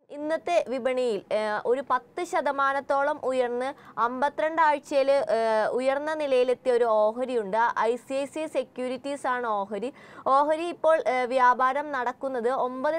ഇന്നത്തെ വിപണിയിൽ ഒരു 10% ഉയർന്ന് 52 ആഴ്ചയിൽ ഉയർന്ന നിലയിലെത്തിയ ഒരു ഓഹരിയുണ്ട്. ICICI Securities ആണ് ഓഹരി. ഓഹരി ഇപ്പോൾ വ്യാപാരം നടക്കുന്നത്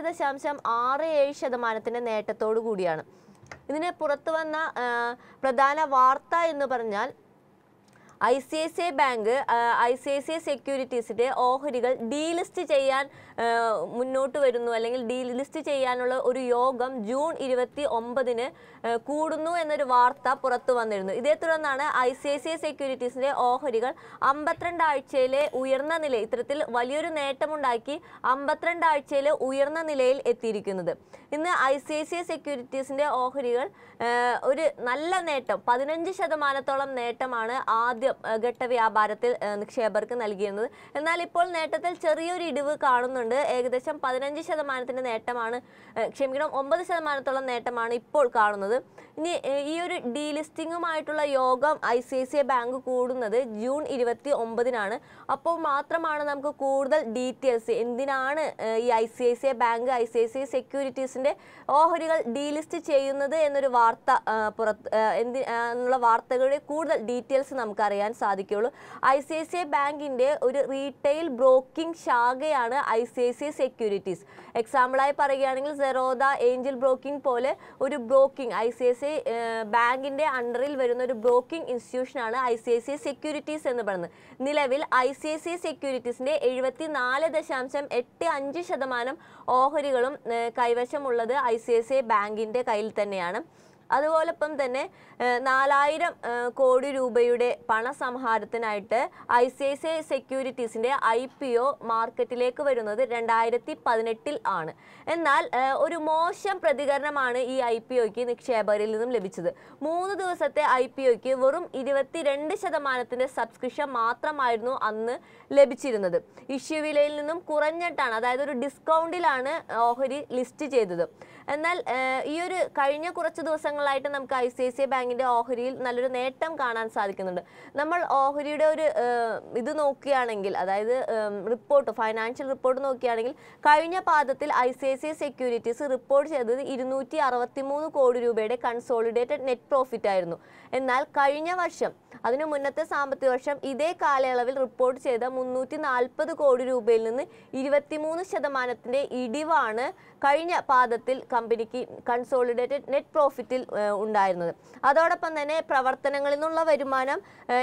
9.67% നേട്ടത്തോടു കൂടിയാണ്. ഇതിന് പുറത്തു വന്ന പ്രധാന വാർത്ത എന്ന് പറഞ്ഞാൽ ICICI ബാങ്ക് ICICI സെക്യൂരിറ്റീസിൻ്റെ ഓഹരികൾ ഡീലിസ്റ്റ് ചെയ്യാൻ മുന്നോട്ട് വരുന്നു, അല്ലെങ്കിൽ ഡീലിസ്റ്റ് ചെയ്യാനുള്ള ഒരു യോഗം ജൂൺ 29-ന് കൂടുന്നു എന്നൊരു വാർത്ത പുറത്തു വന്നിരുന്നു. ഇതേ തുടർന്നാണ് ICICI സെക്യൂരിറ്റീസിൻ്റെ ഓഹരികൾ 52 ആഴ്ചയിലെ ഉയർന്ന നില, ഇത്തരത്തിൽ വലിയൊരു നേട്ടമുണ്ടാക്കി 52 ആഴ്ചയിലെ ഉയർന്ന നിലയിൽ എത്തിയിരിക്കുന്നത്. ഇന്ന് ICICI സെക്യൂരിറ്റീസിൻ്റെ ഓഹരികൾ ഒരു നല്ല നേട്ടം 15% നേട്ടമാണ് ആദ്യ ഘട്ട വ്യാപാരത്തിൽ നിക്ഷേപകർക്ക് നൽകിയിരുന്നത്. എന്നാൽ ഇപ്പോൾ നേട്ടത്തിൽ ചെറിയൊരു ഇടിവ് കാണുന്നുണ്ട്. ഏകദേശം 15% നേട്ടമാണ്, 9% നേട്ടമാണ് ഇപ്പോൾ കാണുന്നത്. ഇനി ഈ ഒരു ഡീലിസ്റ്റിങ്ങുമായിട്ടുള്ള യോഗം ICICI ബാങ്ക് കൂടുന്നത് ജൂൺ 29-നാണ്. അപ്പോൾ മാത്രമാണ് നമുക്ക് കൂടുതൽ ഡീറ്റെയിൽസ് എന്തിനാണ് ഈ ICICI ബാങ്ക് ICICI സെക്യൂരിറ്റീസിൻ്റെ ഓഹരികൾ ഡീലിസ്റ്റ് ചെയ്യുന്നത് എന്നൊരു വാർത്ത എന്നുള്ള വാർത്തകളുടെ കൂടുതൽ ഡീറ്റെയിൽസ് നമുക്കറിയാൻ സാധിക്കുള്ളൂ. ICICI ബാങ്കിൻ്റെ ഒരു റീറ്റെയിൽ ബ്രോക്കിംഗ് ശാഖയാണ് ICICI സെക്യൂരിറ്റീസ്. എക്സാമ്പിളായി പറയുകയാണെങ്കിൽ സെറോദ, ഏഞ്ചൽ ബ്രോക്കിംഗ് പോലെ ഒരു ബ്രോക്കിംഗ് ICICI ബാങ്കിൻ്റെ അണ്ടറിൽ വരുന്ന ഒരു ബ്രോക്കിംഗ് ഇൻസ്റ്റിറ്റ്യൂഷനാണ് ICICI സെക്യൂരിറ്റീസ് എന്ന് പറയുന്നത്. നിലവിൽ ICICI സെക്യൂരിറ്റീസിൻ്റെ 74.85% ഓഹരികളും കൈവശമുള്ളത് ICICI ബാങ്കിൻ്റെ കയ്യിൽ തന്നെയാണ്. അതുപോലൊപ്പം തന്നെ 4000 കോടി രൂപയുടെ പണസംഹാരത്തിനായിട്ട് ICICI സെക്യൂരിറ്റീസിൻ്റെ IPO മാർക്കറ്റിലേക്ക് വരുന്നത് 2018 ആണ്. എന്നാൽ ഒരു മോശം പ്രതികരണമാണ് ഈ IPOയ്ക്ക് നിക്ഷേപകരിൽ നിന്നും ലഭിച്ചത്. 3 ദിവസത്തെ IPOയ്ക്ക് വെറും 22% സബ്സ്ക്രിപ്ഷൻ മാത്രമായിരുന്നു അന്ന് ലഭിച്ചിരുന്നത്. ഇഷ്യൂ വിലയിൽ നിന്നും കുറഞ്ഞിട്ടാണ്, അതായത് ഒരു ഡിസ്കൗണ്ടിലാണ് ഓഹരി ലിസ്റ്റ് ചെയ്തത്. എന്നാൽ ഈ ഒരു കഴിഞ്ഞ കുറച്ച് ദിവസങ്ങളായിട്ട് നമുക്ക് ICICI ബാങ്കിൻ്റെ ഓഹരിയിൽ നല്ലൊരു നേട്ടം കാണാൻ സാധിക്കുന്നുണ്ട്. നമ്മൾ ഓഹരിയുടെ ഒരു ഇത് നോക്കുകയാണെങ്കിൽ, അതായത് റിപ്പോർട്ട്, ഫൈനാൻഷ്യൽ റിപ്പോർട്ട് നോക്കുകയാണെങ്കിൽ കഴിഞ്ഞ പാദത്തിൽ ICICI സെക്യൂരിറ്റീസ് റിപ്പോർട്ട് ചെയ്തത് 263 കോടി രൂപയുടെ കൺസോളിഡേറ്റഡ് നെറ്റ് പ്രോഫിറ്റ് ആയിരുന്നു. എന്നാൽ കഴിഞ്ഞ വർഷം, അതിനു മുന്നത്തെ സാമ്പത്തിക വർഷം ഇതേ കാലയളവിൽ റിപ്പോർട്ട് ചെയ്ത 340 കോടി രൂപയിൽ നിന്ന് 23% ഇടിവാണ് കഴിഞ്ഞ പാദത്തിൽ കമ്പനിക്ക് കൺസോളിഡേറ്റഡ് നെറ്റ് പ്രോഫിറ്റിൽ ഉണ്ടായിരുന്നത്. അതോടൊപ്പം തന്നെ പ്രവർത്തനങ്ങളിൽ നിന്നുള്ള വരുമാനം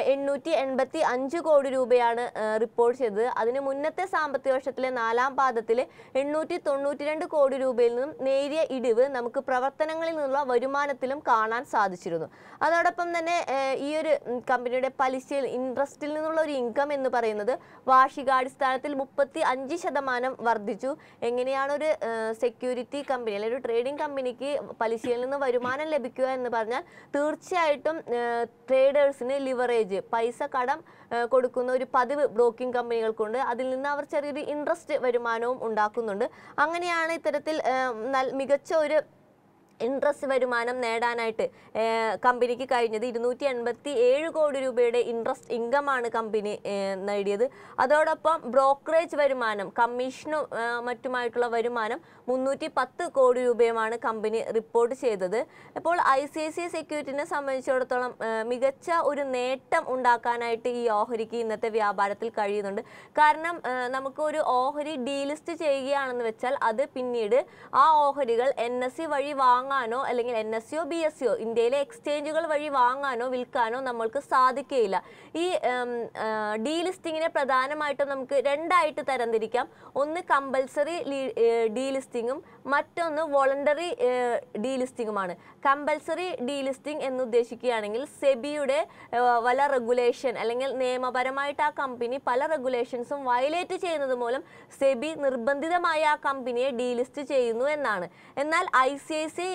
885 കോടി രൂപയാണ് റിപ്പോർട്ട് ചെയ്തത്. അതിന് മുന്നത്തെ സാമ്പത്തിക വർഷത്തിലെ 4-ാം പാദത്തിൽ 892 കോടി രൂപയിൽ നിന്നും നേരിയ ഇടിവ് നമുക്ക് പ്രവർത്തനങ്ങളിൽ നിന്നുള്ള വരുമാനത്തിലും കാണാൻ സാധിച്ചിരുന്നു. അതോടൊപ്പം തന്നെ ഈ ഒരു കമ്പനിയുടെ പലിശയിൽ, ഇൻട്രസ്റ്റിൽ നിന്നുള്ള ഒരു ഇൻകം എന്ന് പറയുന്നത് വാർഷികാടിസ്ഥാനത്തിൽ 35% വർദ്ധിച്ചു. എങ്ങനെയാണ് ഒരു സെക്യൂരിറ്റി കമ്പനി അല്ലെങ്കിൽ ഒരു ട്രേഡിംഗ് കമ്പനിക്ക് പലിശയിൽ നിന്ന് വരുമാനം ലഭിക്കുക എന്ന് പറഞ്ഞാൽ തീർച്ചയായിട്ടും ട്രേഡേഴ്സിന് ലിവറേജ്, പൈസ കടം കൊടുക്കുന്ന ഒരു പതിവ് ബ്രോക്കിംഗ് കമ്പനികൾക്കുണ്ട്. അതിൽ നിന്ന് അവർ ചെറിയൊരു ഇൻട്രസ്റ്റ് വരുമാനവും ഉണ്ടാക്കുന്നുണ്ട്. അങ്ങനെയാണ് ഇത്തരത്തിൽ മികച്ച ഒരു ഇൻട്രസ്റ്റ് വരുമാനം നേടാനായിട്ട് കമ്പനിക്ക് കഴിഞ്ഞത്. 287 കോടി രൂപയുടെ ഇൻട്രസ്റ്റ് ഇൻകമാണ് കമ്പനി നേടിയത്. അതോടൊപ്പം ബ്രോക്കറേജ് വരുമാനം, കമ്മീഷനും മറ്റുമായിട്ടുള്ള വരുമാനം 310 കോടി രൂപയുമാണ് കമ്പനി റിപ്പോർട്ട് ചെയ്തത്. അപ്പോൾ ICICI സെക്യൂരിറ്റിനെ സംബന്ധിച്ചിടത്തോളം മികച്ച ഒരു നേട്ടം ഉണ്ടാക്കാനായിട്ട് ഈ ഓഹരിക്ക് ഇന്നത്തെ വ്യാപാരത്തിൽ കഴിയുന്നുണ്ട്. കാരണം നമുക്ക് ഒരു ഓഹരി ഡീലിസ്റ്റ് ചെയ്യുകയാണെന്ന് വെച്ചാൽ അത് പിന്നീട് ആ ഓഹരികൾ NSE വഴി വാങ്ങാനോ അല്ലെങ്കിൽ NSEയോ BSEയോ ഇന്ത്യയിലെ എക്സ്ചേഞ്ചുകൾ വഴി വാങ്ങാനോ വിൽക്കാനോ നമ്മൾക്ക് സാധിക്കുകയില്ല. ഈ ഡീലിസ്റ്റിങ്ങിനെ പ്രധാനമായിട്ടും നമുക്ക് രണ്ടായിട്ട് തരംതിരിക്കാം. ഒന്ന് കമ്പൽസറി ഡീലിസ്റ്റിങ്ങും മറ്റൊന്ന് വോളണ്ടറി ഡീലിസ്റ്റിങ്ങുമാണ്. കമ്പൽസറി ഡീലിസ്റ്റിംഗ് എന്ന് ഉദ്ദേശിക്കുകയാണെങ്കിൽ സെബിയുടെ വല്ല റെഗുലേഷൻ അല്ലെങ്കിൽ നിയമപരമായിട്ട് ആ കമ്പനി പല റെഗുലേഷൻസും വയലേറ്റ് ചെയ്യുന്നത് മൂലം സെബി നിർബന്ധിതമായി ആ കമ്പനിയെ ഡീലിസ്റ്റ് ചെയ്യുന്നു എന്നാണ്. എന്നാൽ ICICI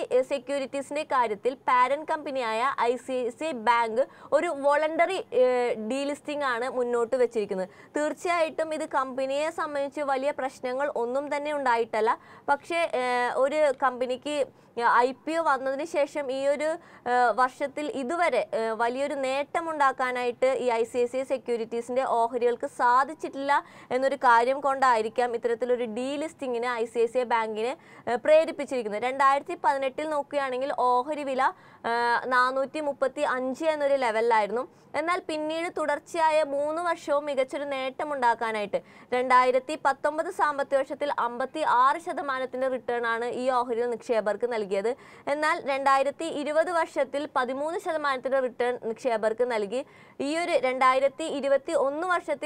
സെക്യൂരിറ്റീസിന്റെ കാര്യത്തിൽ പാരന്റ് കമ്പനിയായ ICICI ബാങ്ക് ഒരു വോളണ്ടറി ഡീലിസ്റ്റിംഗ് ആണ് മുന്നോട്ട് വെച്ചിരിക്കുന്നത്. തീർച്ചയായിട്ടും ഇത് കമ്പനിയെ സംബന്ധിച്ച് വലിയ പ്രശ്നങ്ങൾ ഒന്നും തന്നെ ഉണ്ടായിട്ടല്ല. പക്ഷേ ഒരു കമ്പനിക്ക് IPO വന്നതിന് ശേഷം ഈ ഒരു വർഷത്തിൽ ഇതുവരെ വലിയൊരു നേട്ടമുണ്ടാക്കാനായിട്ട് ഈ ICICI സെക്യൂരിറ്റീസിന്റെ ഓഹരികൾക്ക് സാധിച്ചിട്ടില്ല എന്നൊരു കാര്യം കൊണ്ടായിരിക്കാം ഇത്തരത്തിലൊരു ഡീലിസ്റ്റിങ്ങിന് ICICI ബാങ്കിനെ പ്രേരിപ്പിച്ചിരിക്കുന്നത്. 2018 നോക്കുകയാണെങ്കിൽ ഓഹരി വില 435 എന്നൊരു ലെവലിലായിരുന്നു. എന്നാൽ പിന്നീട് തുടർച്ചയായ 3 വർഷവും മികച്ചൊരു നേട്ടമുണ്ടാക്കാനായിട്ട് 2019 സാമ്പത്തിക വർഷത്തിൽ 56% റിട്ടേൺ ആണ് ഈ ഓഹരികൾ നിക്ഷേപകർക്ക് നൽകിയത്. എന്നാൽ 2020 വർഷത്തിൽ 13% റിട്ടേൺ നിക്ഷേപകർക്ക് നൽകി. ഈ ഒരു 2021 വർഷത്തിൽ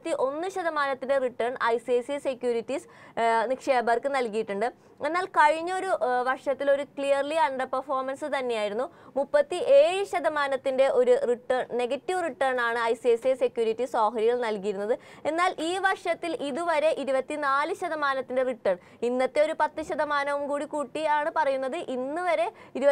71% റിട്ടേൺ ICICI സെക്യൂരിറ്റീസ് നിക്ഷേപകർക്ക് നൽകിയിട്ടുണ്ട്. എന്നാൽ കഴിഞ്ഞൊരു വർഷത്തിൽ ഒരു ക്ലിയർലി അണ്ടർ പെർഫോമൻസ് തന്നെയായിരുന്നു. 37% ഒരു നെഗറ്റീവ് റിട്ടേൺ ആണ് ICICI സെക്യൂരിറ്റീസ് ഓഹരികൾ നൽകിയിരുന്നത്. എന്നാൽ ഈ വർഷത്തിൽ ഇതുവരെ 24% റിട്ടേൺ, ഇന്നത്തെ ഒരു 10% കൂടി കൂട്ടിയാണ് പറയുന്നത്, ഇന്ന് വരെ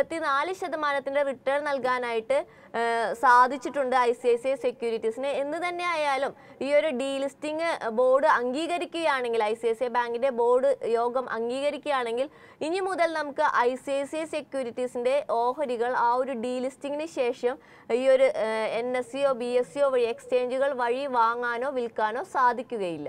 24% റിട്ടേൺ നൽകാനായിട്ട് സാധിച്ചിട്ടുണ്ട് ICICI സെക്യൂരിറ്റീസിന്. എന്ന് തന്നെ ആയാലും ഈ ഒരു ഡീലിസ്റ്റിംഗ് ബോർഡ് അംഗീകരിക്കുകയാണെങ്കിൽ, ICICI ബാങ്കിന്റെ ബോർഡ് യോഗം അംഗീകരിക്കുകയാണെങ്കിൽ ഇനി മുതൽ നമുക്ക് ICICI സെക്യൂരിറ്റീസിന്റെ ഓഹരികൾ ആ ഒരു ഡീലിസ്റ്റിംഗിന് ശേഷം ഈ ഒരു NSEയോ BSEയോ വഴി എക്സ്ചേഞ്ചുകൾ വഴി വാങ്ങാനോ വിൽക്കാനോ സാധിക്കുകയില്ല.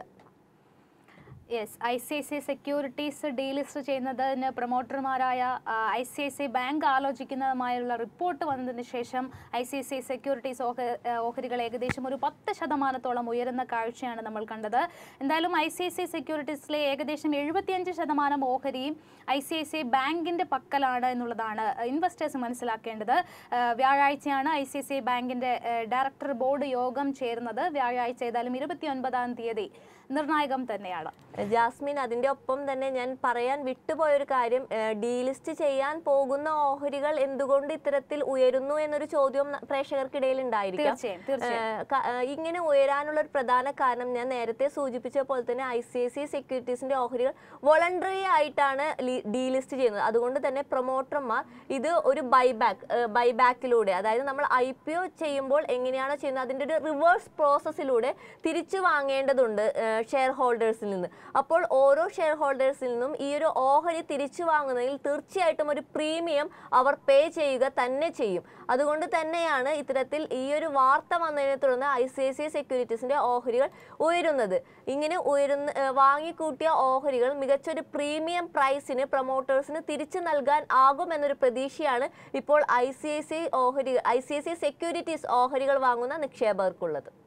യെസ്, ICICI സെക്യൂരിറ്റീസ് ഡീലിസ്റ്റ് ചെയ്യുന്നതിന് പ്രൊമോട്ടർമാരായ ICICI ബാങ്ക് ആലോചിക്കുന്നതുമായുള്ള റിപ്പോർട്ട് വന്നതിന് ശേഷം ICICI സെക്യൂരിറ്റീസ് ഓഹരികൾ ഏകദേശം ഒരു 10% ഉയരുന്ന കാഴ്ചയാണ് നമ്മൾ കണ്ടത്. എന്തായാലും ICICI സെക്യൂരിറ്റീസിലെ ഏകദേശം 75% ഓഹരിയും ICICI ബാങ്കിൻ്റെ പക്കലാണ് എന്നുള്ളതാണ് ഇൻവെസ്റ്റേഴ്സ് മനസ്സിലാക്കേണ്ടത്. വ്യാഴാഴ്ചയാണ് ICICI ബാങ്കിൻ്റെ ഡയറക്ടർ ബോർഡ് യോഗം ചേരുന്നത്. വ്യാഴാഴ്ച ഏതായാലും 29-ാം തീയതി നിർണായകം തന്നെയാണ്. ജാസ്മിൻ, അതിൻ്റെ ഒപ്പം തന്നെ ഞാൻ പറയാൻ വിട്ടുപോയൊരു കാര്യം, ഡീലിസ്റ്റ് ചെയ്യാൻ പോകുന്ന ഓഹരികൾ എന്തുകൊണ്ട് ഇത്തരത്തിൽ ഉയരുന്നു എന്നൊരു ചോദ്യം പ്രേക്ഷകർക്കിടയിൽ ഉണ്ടായിരിക്കാം. ഇങ്ങനെ ഉയരാനുള്ള ഒരു പ്രധാന കാരണം ഞാൻ നേരത്തെ സൂചിപ്പിച്ച പോലെ തന്നെ ICICI സെക്യൂരിറ്റീസിന്റെ ഓഹരികൾ വോളണ്ടറി ആയിട്ടാണ് ഡീലിസ്റ്റ് ചെയ്യുന്നത്. അതുകൊണ്ട് തന്നെ പ്രൊമോട്ടർമാർ ഇത് ഒരു ബൈബാക്കിലൂടെ, അതായത് നമ്മൾ IPO ചെയ്യുമ്പോൾ എങ്ങനെയാണോ ചെയ്യുന്നത് അതിൻ്റെ ഒരു റിവേഴ്സ് പ്രോസസ്സിലൂടെ തിരിച്ചു വാങ്ങേണ്ടതുണ്ട് ഷെയർ ഹോൾഡേഴ്സിൽ നിന്ന്. അപ്പോൾ ഓരോ ഷെയർ ഹോൾഡേഴ്സിൽ നിന്നും ഈ ഒരു ഓഹരി തിരിച്ചു വാങ്ങുന്നതിൽ തീർച്ചയായിട്ടും ഒരു പ്രീമിയം അവർ പേ ചെയ്യുക തന്നെ ചെയ്യും. അതുകൊണ്ട് തന്നെയാണ് ഇത്തരത്തിൽ ഈ ഒരു വാർത്ത വന്നതിനെ തുടർന്ന് ICICI സെക്യൂരിറ്റീസിന്റെ ഓഹരികൾ ഉയരുന്നത്. ഇങ്ങനെ വാങ്ങിക്കൂട്ടിയ ഓഹരികൾ മികച്ചൊരു പ്രീമിയം പ്രൈസിന് പ്രൊമോട്ടേഴ്സിന് തിരിച്ചു നൽകാൻ ആകുമെന്നൊരു പ്രതീക്ഷയാണ് ഇപ്പോൾ ICICI സെക്യൂരിറ്റീസ് ഓഹരികൾ വാങ്ങുന്ന നിക്ഷേപകർക്കുള്ളത്.